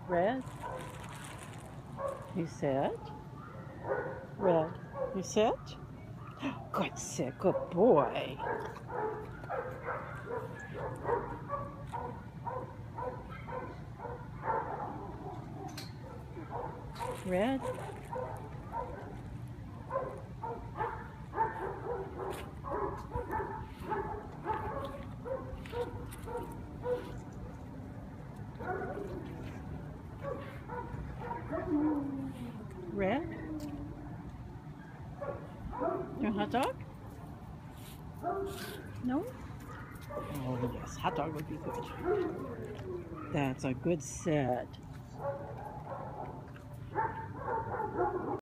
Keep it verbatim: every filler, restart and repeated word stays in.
Red, you sit. Red, you sit. Good sit, good boy. Red. Red. You want hot dog? No? Oh, yes, hot dog would be good. That's a good sit.